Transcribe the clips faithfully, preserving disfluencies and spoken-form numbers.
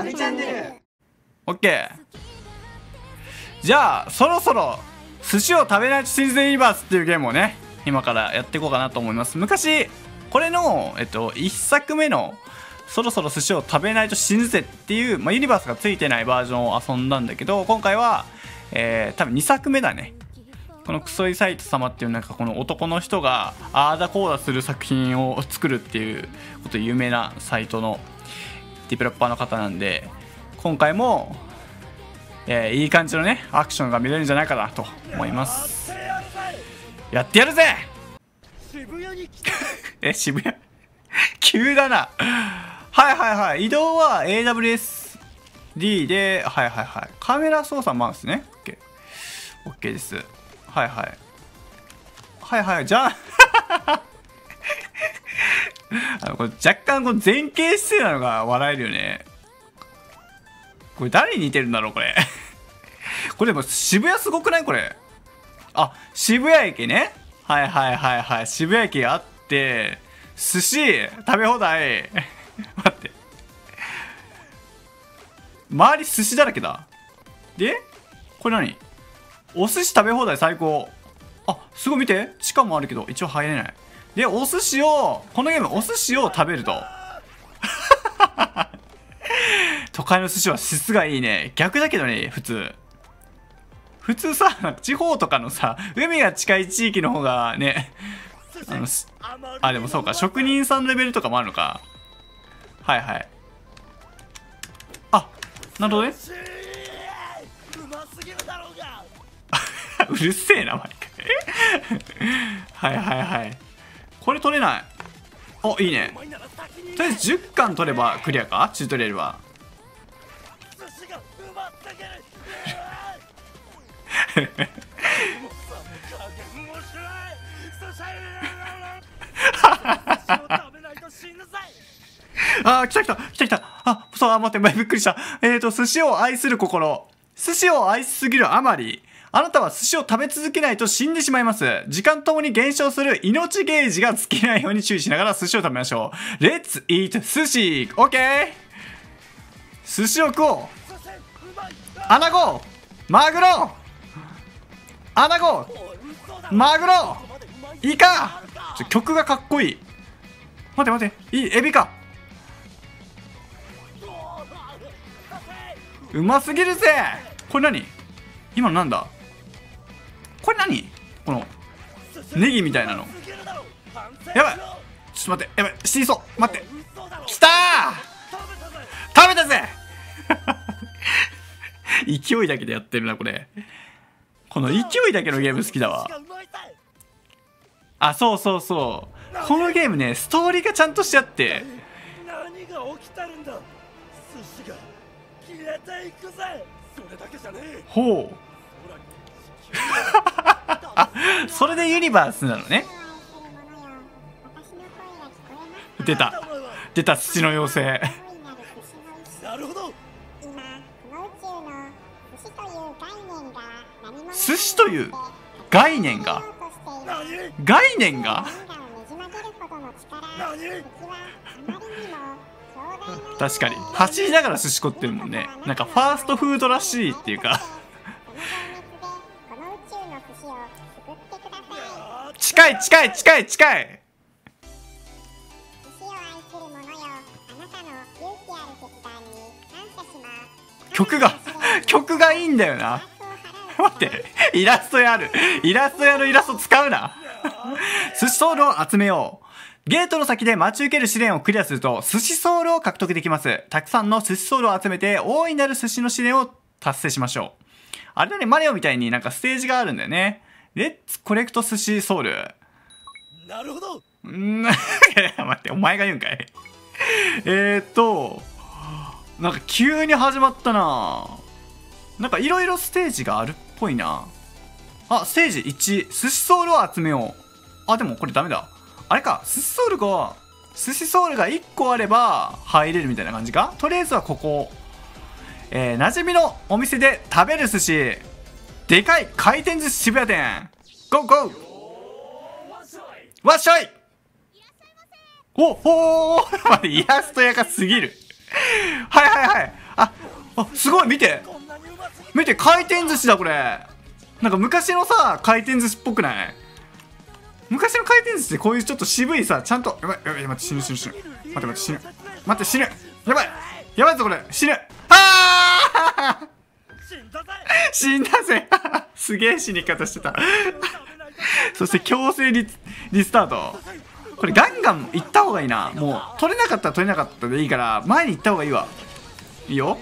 ナビチャンネル。 オッケー。じゃあそろそろ寿司を食べないとシーズンユニバースっていうゲームをね今からやっていこうかなと思います。昔これのえっといっさくめのそろそろ寿司を食べないと死ぬぜっていう、まあ、ユニバースがついてないバージョンを遊んだんだけど、今回は、えー、多分にさくめだね。このクソイサイト様っていうなんかこの男の人がああだこうだする作品を作るっていうことで有名なサイトのディベロッパーの方なんで、今回も、えー、いい感じのねアクションが見れるんじゃないかなと思います。やってやるぜえ、渋谷急だなはいはいはい、移動は エーダブリューエスディー で、はいはいはい、カメラ操作マウスね。 OK, OK です。はいはいはいはい、じゃああのこれ若干この前傾姿勢なのが笑えるよね。これ誰に似てるんだろうこれこれでも渋谷すごくないこれ。あ、渋谷駅ね。はいはいはいはい、渋谷駅あって寿司食べ放題待って、周り寿司だらけだ。でこれ何、お寿司食べ放題最高。あ、すごい見て、地下もあるけど一応入れない。でお寿司を、このゲームお寿司を食べると都会の寿司は質がいいね。逆だけどね、普通普通さ、なんか地方とかのさ海が近い地域の方がね、あのあでもそうか、職人さんレベルとかもあるのか。はいはい、あ、なるほどねうるせえな毎回はいはいはい、これ取れない。お、いいね。とりあえずじゅっかん取ればクリアか、チュートリアルはあー、来た来た来た来た。あ、そう、あ、待って、びっくりした。えーと、寿司を愛する心。寿司を愛しすぎるあまり、あなたは寿司を食べ続けないと死んでしまいます。時間ともに減少する命ゲージが尽きないように注意しながら寿司を食べましょう。レッツイート寿司。オッケー。寿司を食おう。アナゴ、マグロ、アナゴ、マグロ、イカ。ちょ、曲がかっこいい。待って待って、いい、エビか。うますぎるぜ。これ何、今のなんだこれ、何このネギみたいなの。やばい、ちょっと待って、やばい、死にそう。待って、きたー、食べたぜ勢いだけでやってるなこれ。この勢いだけのゲーム好きだわ。あ、そうそうそう、このゲームねストーリーがちゃんとしてあって。 何が起きたるんだ。寿司が消えていくぜ。それだけじゃねえ。 ほうあ、それでユニバースなのね。出た出た、土の妖精なるほど。 寿司という概念が概念が確かに走りながら寿司食ってるもんね。なんかファーストフードらしいっていうか近い近い近い近い。曲が曲がいいんだよな待って、イラストやるイラストやるイラスト使うな寿司ソウルを集めよう。ゲートの先で待ち受ける試練をクリアすると寿司ソウルを獲得できます。たくさんの寿司ソウルを集めて大いなる寿司の試練を達成しましょう。あれだね、マリオみたいになんかステージがあるんだよね。レッツコレクト寿司ソウル。 なるほど。 んー待って、お前が言うんかいえーっとなんか急に始まったな。なんかいろいろステージがあるっぽいな。あ、ステージいち、寿司ソウルを集めよう。あ、でもこれダメだ。あれか、寿司ソウルが寿司ソウルがいっこあれば入れるみたいな感じか。とりあえずはここ、えー、馴染みのお店で食べる寿司、でかい回転寿司渋谷店。ゴーゴーわっしょい。おおお待って、イラストやかすぎるはいはいはい。あすごい見てこんなにうますぎ見て、回転寿司だこれ。なんか昔のさ回転寿司っぽくない？昔の回転寿司ってこういうちょっと渋いさ、ちゃんとやばいやばい、待って死ぬ死ぬ死ぬ、待って待って死ぬ、待って死ぬ、やばいやばいぞこれ、死ぬ、あー死んだぜ。 死んだぜすげえ死に方してたそして強制リリスタート。これガンガン行った方がいいな。もう取れなかったら取れなかったでいいから前に行った方がいいわ。いいよ、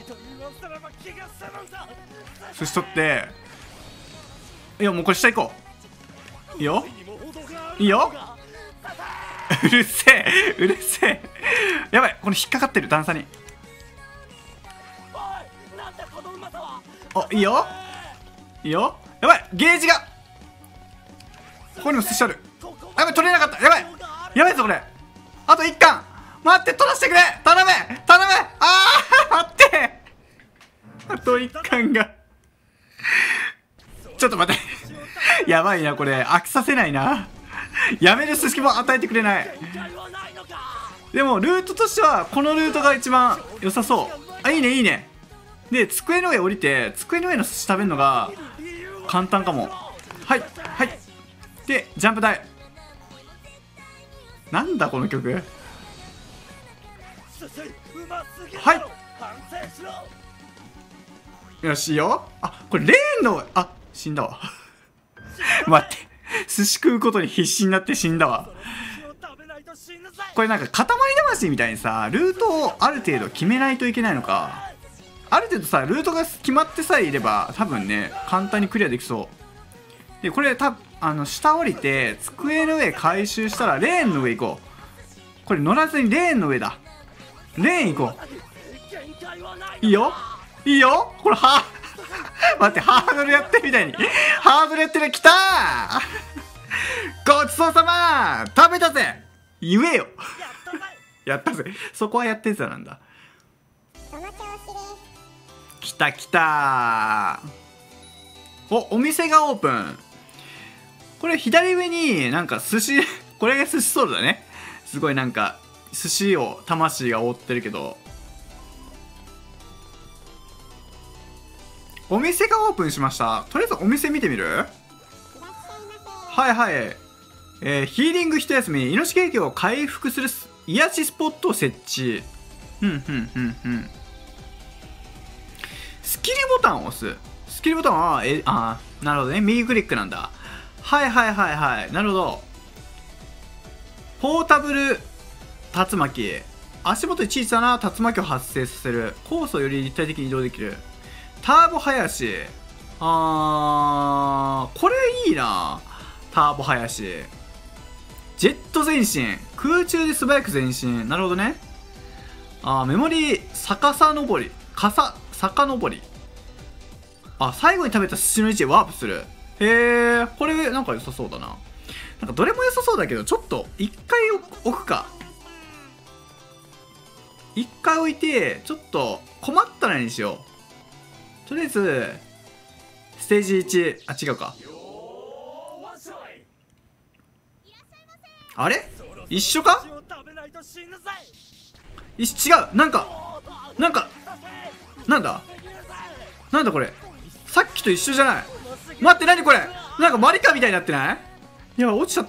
寿司取って、いやもうこれ下行こう。いいよいいようるせえうるせえやばい、これ引っかかってる段差に。あ、いいよいいよ、やばいゲージが、ここにも寿司ある。やばい取れなかった、やばいやばいぞこれ、あといっかん待って、取らせてくれ、頼め頼め、あー待って、あといっかんがちょっと待ってやばいなこれ、飽きさせないな、やめる隙も与えてくれない。でもルートとしてはこのルートが一番良さそう。あ、いいねいいね。で机の上降りて机の上の寿司食べるのが簡単かも。はいはいでジャンプ台、なんだこの曲。はいよしいいよ。あ、これレーンの、あ、死んだわ待って、寿司食うことに必死になって死んだわ。これなんか塊魂みたいにさ、ルートをある程度決めないといけないのか。ある程度さルートが決まってさえいれば多分ね簡単にクリアできそう。でこれたあの下降りて机の上回収したらレーンの上行こう。これ乗らずにレーンの上だ。レーン行こう。いいよいいよ、これは待って、ハードルやってるみたいにハードルやってる、きたーごちそうさま、食べたぜ言えよやったぜ、そこはやってたなんだ。きたきたー。お、お店がオープン。これ左上になんか寿司これが寿司ソウルだね。すごいなんか寿司を魂が覆ってるけど、お店がオープンしました。とりあえずお店見てみる？はいはい、えー、ヒーリング一休み、命経験を回復する癒しスポットを設置。ふんふんふんふん。スキルボタンを押す。スキルボタンはえあーなるほどね、右クリックなんだ。はいはいはいはい、なるほど。ポータブル竜巻、足元に小さな竜巻を発生させる。コースをより立体的に移動できる。ターボ林、あーこれいいな。ターボ林、ジェット前進、空中で素早く前進。なるほどね。あーメモリー逆さ登り、かさ坂登り。あ、最後に食べた寿司の位置へワープする。へえ、これなんか良さそうだな。なんかどれも良さそうだけど、ちょっと一回置くか。一回置いて、ちょっと困ったらにしよう。とりあえずステージいち、あ、違うか。あれ一緒か？い違う、なんかなんかなんだなんだこれ、さっきと一緒じゃない。待って、何これ、なんかマリカみたいになってない？いや、落ちちゃった。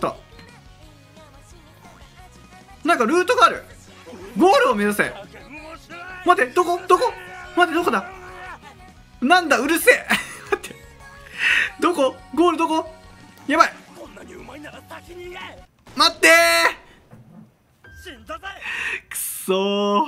なんかルートがある。ゴールを目指せ。待って、どこどこ、待って、どこだ、なんだ、うるせえ待って、どこ、ゴールどこ、やばい、待ってー、くそー。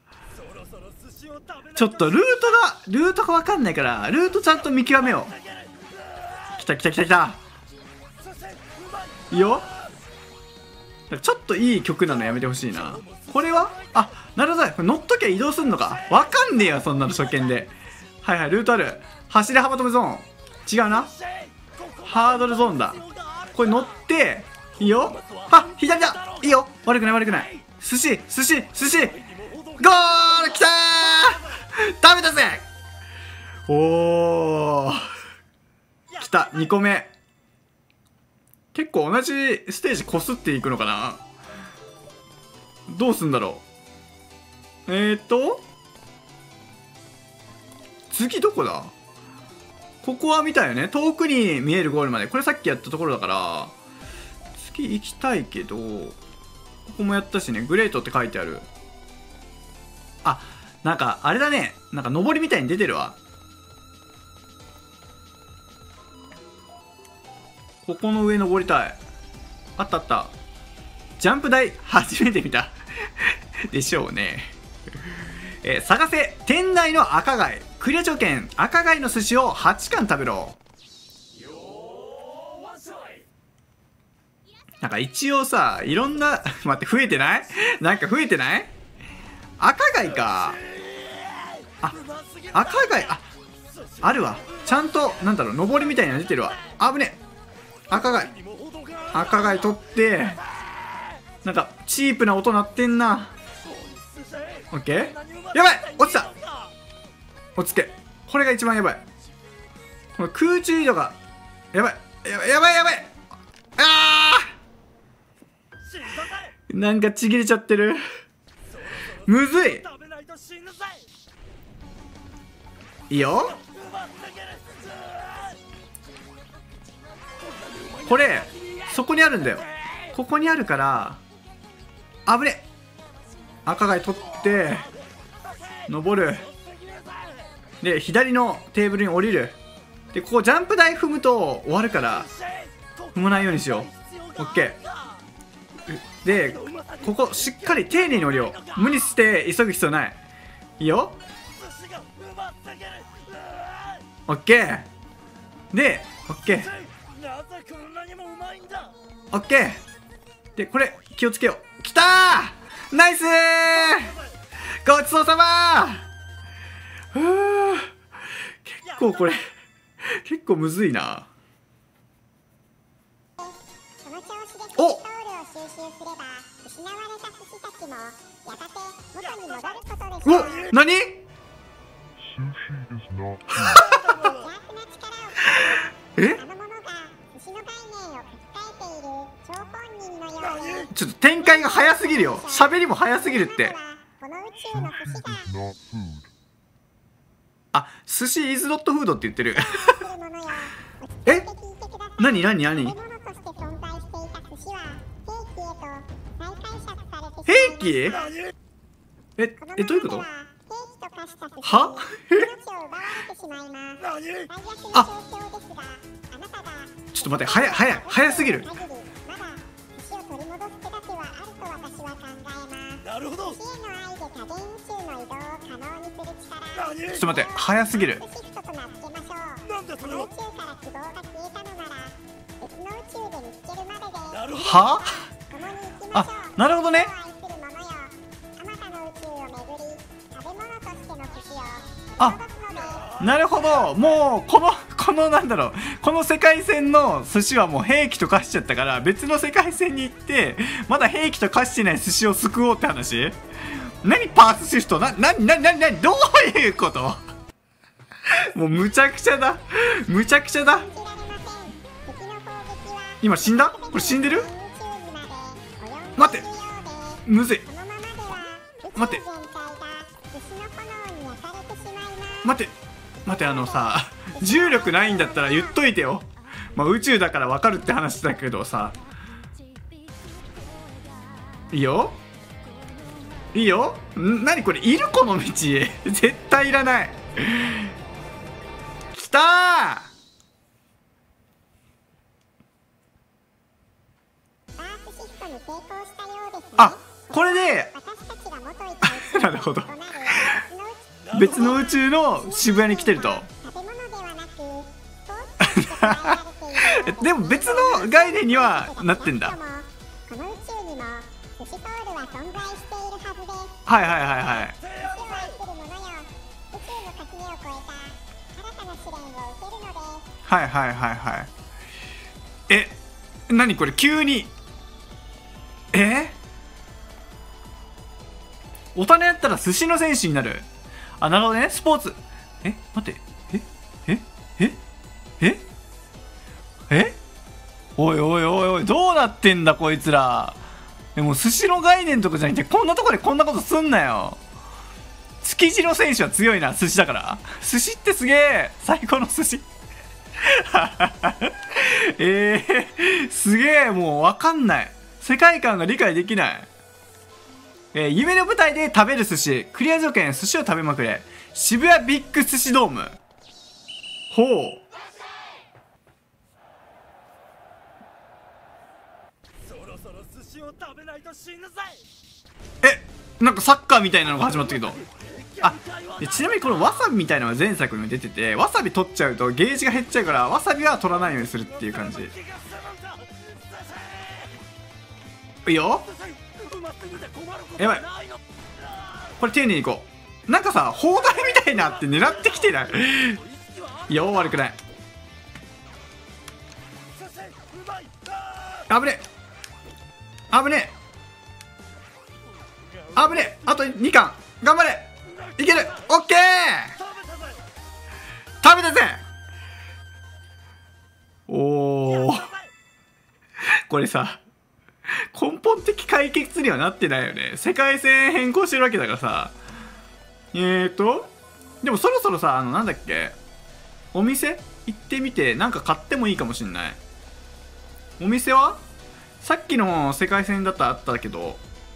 ちょっとルートがルートが分かんないから、ルートちゃんと見極めよう。きたきたきたきた、いいよ。ちょっといい曲なのやめてほしいな。これはあ、なるほど、これ乗っときゃ移動すんのか。分かんねえよそんなの初見で。はいはい、ルートある。走り幅跳びゾーン、違うな、ハードルゾーンだ。これ乗っていいよ。あ、左だ、いいよ、悪くない悪くない。寿司寿司寿司、ゴールきたー、食べたぜ。おー、きた、にこめ。結構同じステージこすっていくのかな。どうすんだろう。えーっと次どこだ？ここは見たよね。遠くに見えるゴールまで。これさっきやったところだから、次行きたいけど、ここもやったしね。グレートって書いてある。あ、なんかあれだね。なんか上りみたいに出てるわ。ここの上登りたい。あったあった。ジャンプ台初めて見たでしょうね。えー、探せ店内の赤貝クリア条件赤貝の寿司をはち貫食べろ。なんか一応さいろんな待って増えてない？なんか増えてない？赤貝か。あ、赤貝、あ、あるわ。ちゃんとなんだろう上りみたいなの出てるわ。あぶね。赤貝赤貝取ってなんかチープな音鳴ってんな。オッケー。やばい落ちた。落ち着け。これが一番やばい。この空中移動がやばいやばいやばいやばい。あーなんかちぎれちゃってる。むずい。いいよ。これそこにあるんだよ。ここにあるからあぶね。赤貝取って登る。で左のテーブルに降りる。でここジャンプ台踏むと終わるから踏まないようにしよう。オッケー。でここしっかり丁寧に降りよう。無理して急ぐ必要ない。いいよ。オッケー。でオッケーオッケー。でこれ気をつけよう。きたーナイスーごちそうさまー。ふー結構これ結構むずいな。おお何えちょっと展開が早すぎるよ。喋りも早すぎるって。あ、寿司イズノットフードって言ってるえ何何何兵器ええどういうことはあちょっと待って早い早い早すぎる。 なるほど。 ちょっと待って早すぎる。 なんだそれは。 はあなるほどね。あなるほど。もうこのこのなんだろうこの世界線の寿司はもう兵器と化しちゃったから別の世界線に行ってまだ兵器と化してない寿司を救おうって話。何パースシフトななになになになにどういうこともうむちゃくちゃだむちゃくちゃだ。今死んだ。これ死んでる。待ってむずい。待って待って待ってあのさ重力ないんだったら言っといてよ。まあ宇宙だから分かるって話だけどさ。いいよいいよ。ん何これいるこの道絶対いらない。きたー。あこれでなるほど別の宇宙の渋谷に来てるとでも別の概念にはなってんだ。はいはいはいはいはいはいはいはい。え何これ急にえお金やったら寿司の選手になる。あなるほどねスポーツ。え待ってえええええおいおいおいおいどうなってんだこいつら。でも寿司の概念とかじゃなくてこんなとこでこんなことすんなよ。地月次郎選手は強いな。寿司だから。寿司ってすげえ。最高の寿司えー、すげえ。もう分かんない。世界観が理解できない。えー、夢の舞台で食べる寿司。クリア条件、寿司を食べまくれ。渋谷ビッグ寿司ドーム。ほう。 そろそろ寿司を食べないと死ぬぜ。 え、なんかサッカーみたいなのが始まったけど。あ、でちなみにこのわさびみたいなのが前作にも出てて、わさび取っちゃうとゲージが減っちゃうから、わさびは取らないようにするっていう感じ。いいよ。やばい、これ丁寧にいこう。なんかさ、砲台みたいなって狙ってきてないいや、悪くない。危ねえ危ねえ危ねえ。あとにかん頑張れ。いける。オッケー、食べたぜ。おおこれさ、根本的解決にはなってないよね。世界線変更してるわけだからさ。えーとでもそろそろさ、あのなんだっけ、お店行ってみてなんか買ってもいいかもしんない。お店はさっきの世界線だったらあったけど、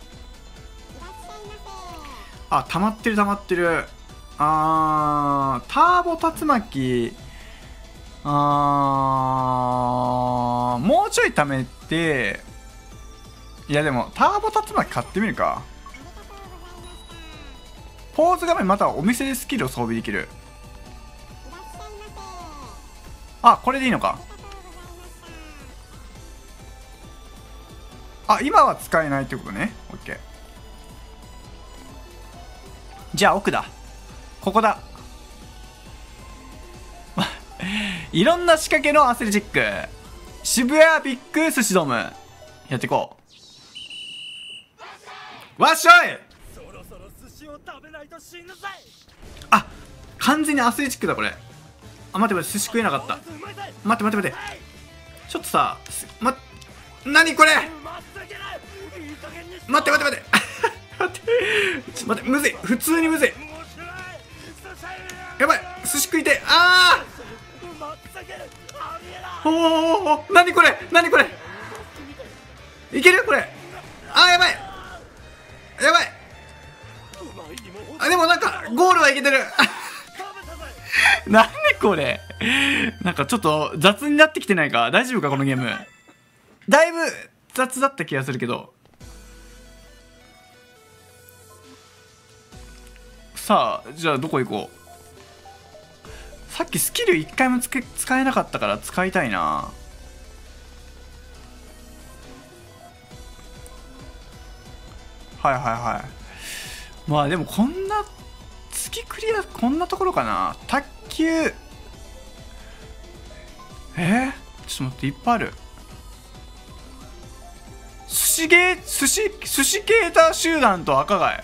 あ、溜まってる溜まってる。あー、ターボ竜巻、あー、もうちょい貯めて、いやでもターボ竜巻買ってみるか。ポーズ画面またお店でスキルを装備できる。あ、これでいいのか。あ、今は使えないってことね。オッケー。じゃあ奥だ。ここだいろんな仕掛けのアスレチック。渋谷ビッグ寿司ドームやっていこう。わっしょい。 そろそろ寿司を食べないと死ぬぜ。 あ、完全にアスレチックだこれ。あ、待って待って、寿司食えなかった。待って待って待って、ちょっとさ、ま、なにこれ。待って待って待って待ってちょ待って、むずい、普通にむずい。やばい、寿司食いて。あー、おお、なにこれ、なにこれ、いけるこれ。あー、やばいやばい。あ、でもなんかゴールはいけてるなんでこれ、なんかちょっと雑になってきてないか。大丈夫かこのゲーム。だいぶ雑だった気がするけど。さあ、じゃあどこ行こう。さっきスキルいっかいもつけ使えなかったから使いたいな。はいはいはい。まあでもこんな月クリア、こんなところかな。卓球、えー、ちょっと待って、いっぱいある。寿司ゲー、寿司寿司ケーター集団と赤貝。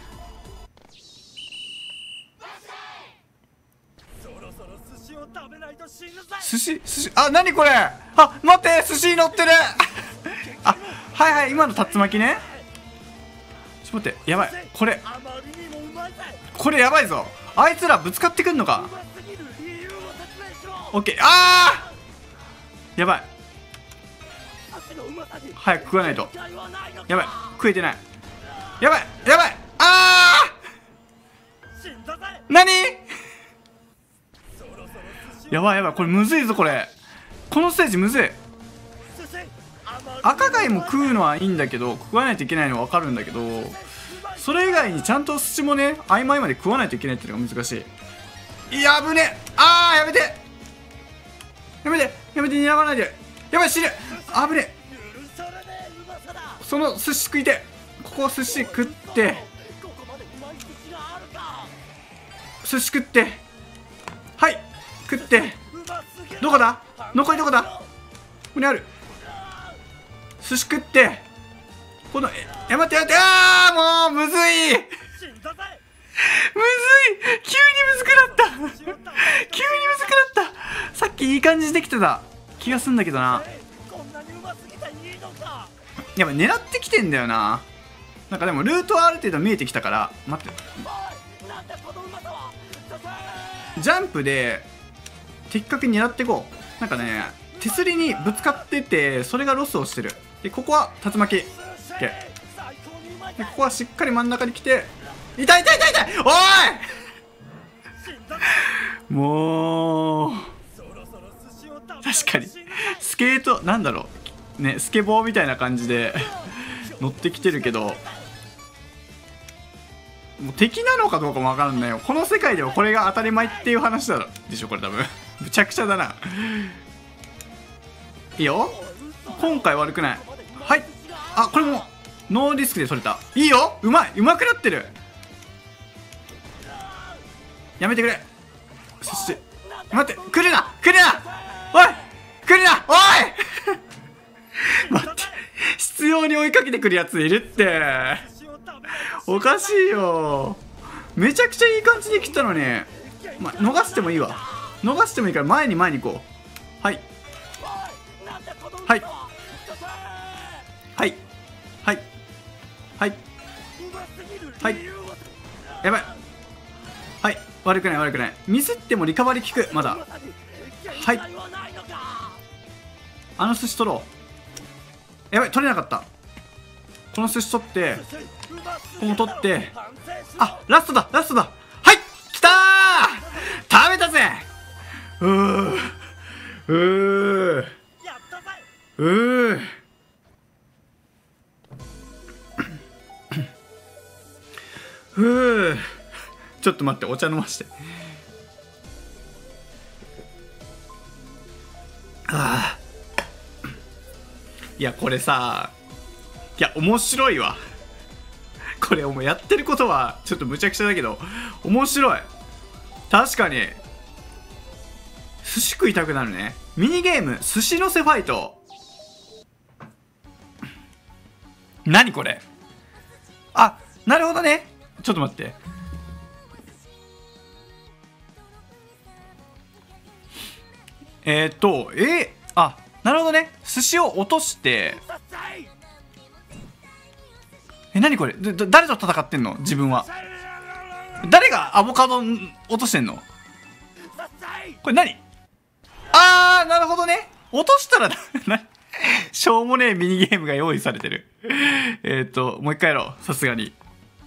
寿司寿司、あ、なにこれ。あ、待って、寿司に乗ってるあ、はいはい、今の竜巻ね。ちょっと待って、やばい、これこれやばいぞ。あいつらぶつかってくんのか。オッケー。あー、やばい、早く食わないと。やばい、食えてない。やばいやばい、あー、なにやばいやばい、これむずいぞこれ。このステージむずい。赤貝も食うのはいいんだけど、食わないといけないのは分かるんだけど、それ以外にちゃんと寿司もね、合間合間で食わないといけないっていうのが難しい。いや、危ねえ。あー、やめてやめてやめて、狙わないで。やばい、死ぬ。危ねえ。その寿司食いて。ここ寿司食って、寿司食って、はい、食って。どこだ、残りどこだ、ここにある。寿司食って、この、やばってやばって、あー、もうむずいむずい、急にむずくなった急にむずくなった。さっきいい感じできてた気がすんだけどな。やっぱ狙ってきてんだよな。なんかでもルートはある程度見えてきたから。待って、 ジャンプで的確に狙っていこう。なんかね手すりにぶつかってて、それがロスをしてる。でここは竜巻 OK で、ここはしっかり真ん中に来て、痛い痛い痛い痛い、おいもう確かにスケートなんだろうね、スケボーみたいな感じで乗ってきてるけど、もう敵なのかどうかもわからんないよ。この世界ではこれが当たり前っていう話だろでしょこれ多分むちゃくちゃだな。いいよ、今回悪くない。はい、あこれもノーリスクで取れた。いいよ、うまいうまくなってる。やめてくれ。そして待って、来るな来るなおい来るなおい待って、執拗に追いかけてくるやついるって、おかしいよ。めちゃくちゃいい感じで来たのに、まあ、逃してもいいわ。逃してもいいから前に前に行こう。はいはいはいはいはいはい、やばい、はい、悪くない悪くない。ミスってもリカバリー効くまだ。はい、あの寿司取ろう。やばい、取れなかった。この寿司取ってここも取って、あラストだラストだ。はいきたー、食べたぜ。うーうーうーふう、ちょっと待って、お茶飲まして。ああ、いやこれさ、いや面白いわこれ。もうやってることはちょっとむちゃくちゃだけど面白い。確かに寿司食いたくなるね。ミニゲーム寿司のせファイト。何これ。あ、なるほどね。ちょっと待って、えー、っとえー、あなるほどね。寿司を落として、え何これ、だ誰と戦ってんの自分は。誰がアボカド落としてんのこれ。何、あーなるほどね。落としたらしょうもねえミニゲームが用意されてるえっともう一回やろう、さすがに。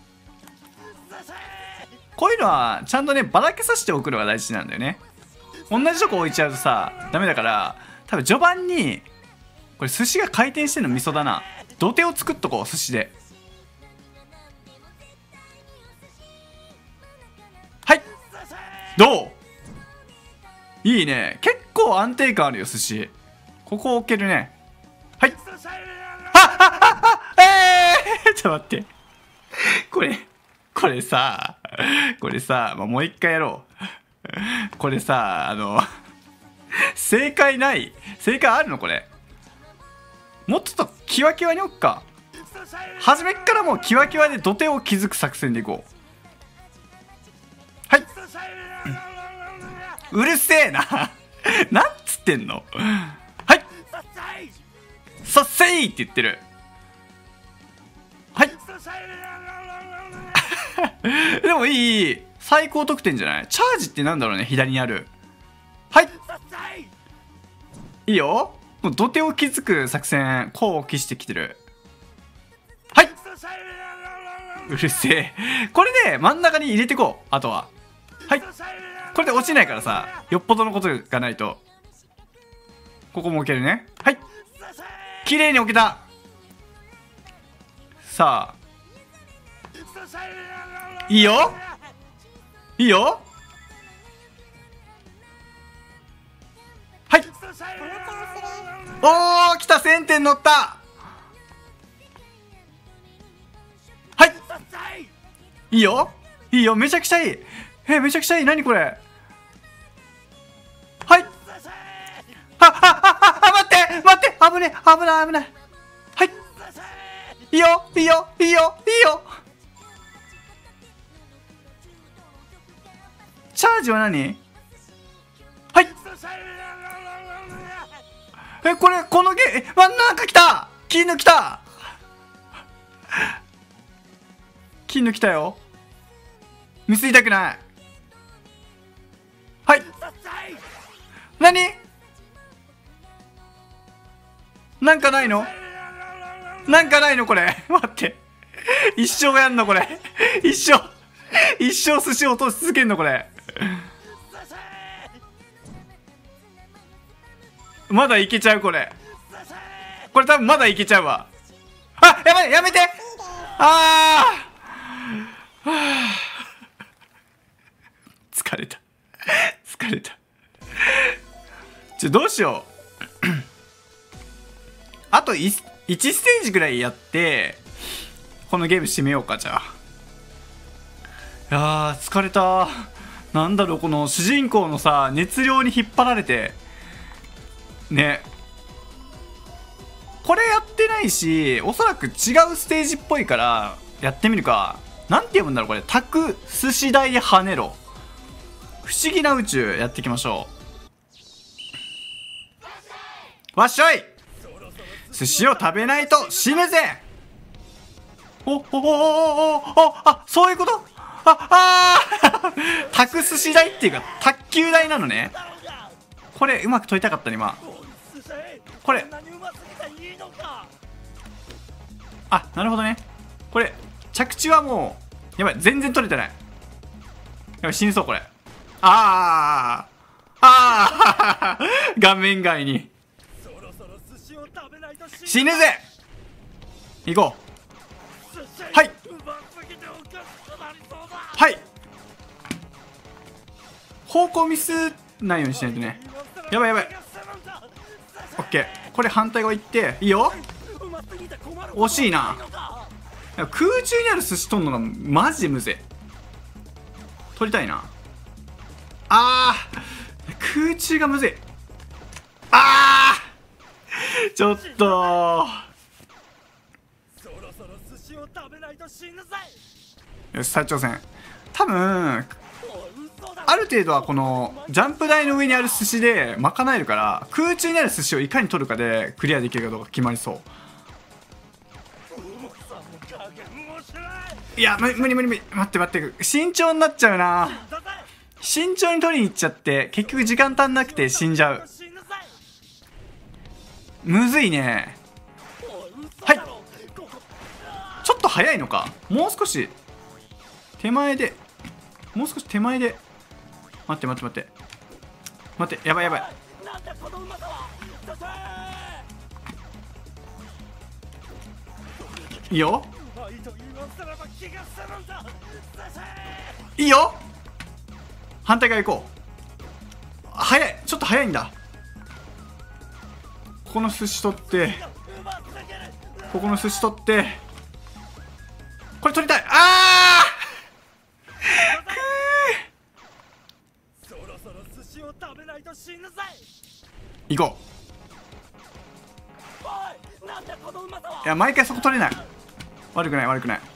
こういうのはちゃんとねばらけさせておくのが大事なんだよね。同じとこ置いちゃうとさダメだから、多分序盤にこれ寿司が回転してんのミソだな。土手を作っとこう寿司で。はい、どう、いいね。結構安定感あるよ寿司。ここ置けるね。はい、あっあっあっえー、ちょっと待って、これこれさこれさ、まあ、もう一回やろうこれさ、あの正解ない、正解あるのこれ。もうちょっとキワキワに置くか。初めっからもうキワキワで土手を築く作戦でいこう。はい、うるせえななんつってんの。はい、さっせいって言ってる。はいでもいい、最高得点じゃない。チャージってなんだろうね、左にある。はい、いいよ。もう土手を築く作戦こう期してきてる。はい、うるせえ。これで真ん中に入れてこう。あとははい、これで落ちないからさ、よっぽどのことがないと。ここも置けるね。はい、綺麗に置けた。さあいいよいいよ。はい、おー来た、せんてん乗った。はいいいよいいよ、めちゃくちゃいい。えめちゃくちゃいい。何これ。はい、ああああ待って待って、危ね危ない危ない。はい、いいよいいよいいよいいよ。チャージは何。はい、えこれこのゲーえ真ん中来た。金抜きた金抜きたよ。ミスりたくない。 何なんかないのなんかないのこれ。待って。一生やんのこれ。一生。一生寿司を落とし続けんのこれ。まだいけちゃうこれ。これ多分まだいけちゃうわ。あ、やばい、やめて。あー、はあ、疲れた。疲れた。ちょ、どうしよう。あと 1, 1ステージぐらいやってこのゲーム締めようか。じゃあ、いやー疲れた。なんだろう、この主人公のさ熱量に引っ張られてね。これやってないし、おそらく違うステージっぽいからやってみるか。なんて読むんだろうこれ。タク寿司台跳ねろ不思議な宇宙やっていきましょう。わっしょい、寿司を食べないと死ぬぜ。おおおおおお、あ、そういうこと。ああタク寿司台っていうか卓球台なのね。これうまく取りたかったね今。これ、あ、なるほどね。これ着地はもうやばい、全然取れてない。やばい、死にそうこれ。ああああ顔面外に死ぬぜ。行こう。はい、はい、方向ミスないようにしないとね。やばいやばい。オッケー、これ反対側行っていいよ。惜しいな。空中にある寿司取るのがマジでむずい。取りたいな。あー、空中がむずい。あー、ちょっとよし、再挑戦。多分ある程度はこのジャンプ台の上にある寿司で賄えるから、空中にある寿司をいかに取るかでクリアできるかどうか決まりそう。いや、無理無理無理。待って待って、慎重になっちゃうな。慎重に取りに行っちゃって結局時間足んなくて死んじゃう。むずいね。はい、ちょっと早いのか。もう少し手前で、もう少し手前で。待って待って待って待って、やばいやばい。いいよいいよ。反対側行こう。早い、ちょっと早いんだ。ここの寿司取って、ここの寿司取って、これ取りたい。あー行こう。いや、毎回そこ取れない。悪くない悪くない。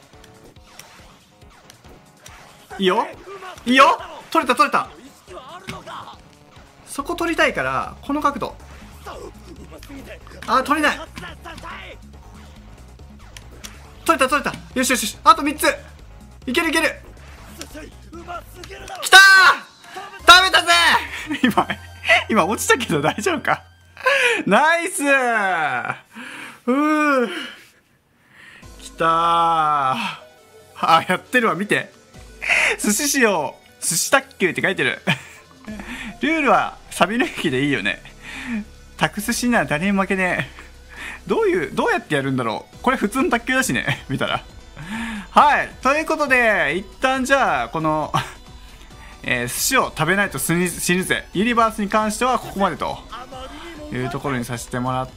いいよいいよ。取れた取れた。そこ取りたいからこの角度。あー、取れない。取れた取れた。よしよしよし、あとみっついけるいける。きたー、食べたぜ今今落ちたけど大丈夫か。ナイスー。うー、きたー。あ、やってるわ、見て。寿司しよう、寿司卓球って書いてる。ルールはサビ抜きでいいよね。タク寿司なら誰にも負けねえ。どういう、どうやってやるんだろう。これ普通の卓球だしね、見たら。はい、ということで一旦じゃあこのえー、寿司を食べないと死ぬぜユニバースに関してはここまでというところにさせてもらって、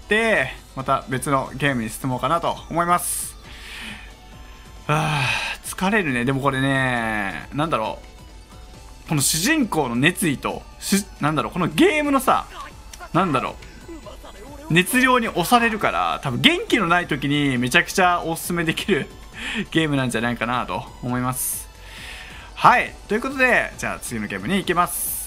また別のゲームに進もうかなと思います。はあ、疲れるね。でもこれね、なんだろう、この主人公の熱意とし、なんだろう、このゲームのさ、なんだろう、熱量に押されるから、多分元気のない時にめちゃくちゃおすすめできるゲームなんじゃないかなと思います。はい、ということでじゃあ次のゲームに行きます。